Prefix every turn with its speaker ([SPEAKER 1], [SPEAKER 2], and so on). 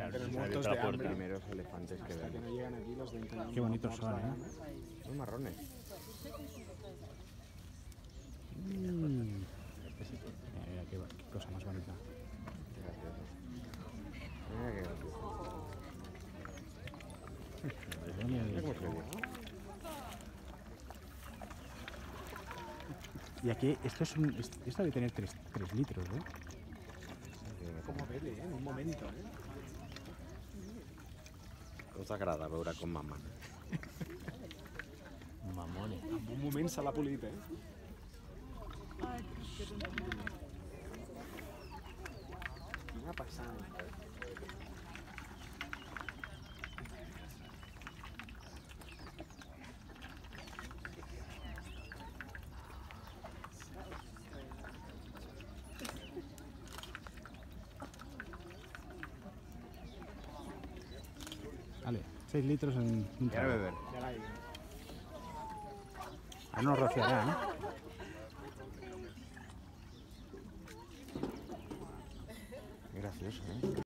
[SPEAKER 1] Claro,
[SPEAKER 2] Pero
[SPEAKER 1] sale
[SPEAKER 2] muertos
[SPEAKER 1] de
[SPEAKER 2] de
[SPEAKER 1] la
[SPEAKER 2] hambre.
[SPEAKER 1] puerta.
[SPEAKER 3] Primeros elefantes que
[SPEAKER 2] Hasta que
[SPEAKER 3] ven.
[SPEAKER 2] no llegan aquí los ven teniendo
[SPEAKER 4] Qué bonitos
[SPEAKER 2] morts
[SPEAKER 4] son,
[SPEAKER 2] de
[SPEAKER 4] ¿eh?
[SPEAKER 2] hambre.
[SPEAKER 3] Son marrones.
[SPEAKER 4] Mira, qué cosa más bonita.
[SPEAKER 3] Qué gracioso. Mira qué gracioso. Mira cómo se ve.
[SPEAKER 4] Y aquí, esto debe tener 3 litros, ¿eh?
[SPEAKER 2] Como bebe, en un momento,
[SPEAKER 3] Cosa agrada veure com mamen.
[SPEAKER 1] Mamones.
[SPEAKER 2] En un moment se l'ha polit, Quina passada.
[SPEAKER 4] Vale, 6 litros en un
[SPEAKER 3] I ara
[SPEAKER 4] trago.
[SPEAKER 3] beber.
[SPEAKER 2] Ja l'ha dit.
[SPEAKER 4] Ahora nos rociará, ¿eh?
[SPEAKER 3] Qué gracioso, ¿eh?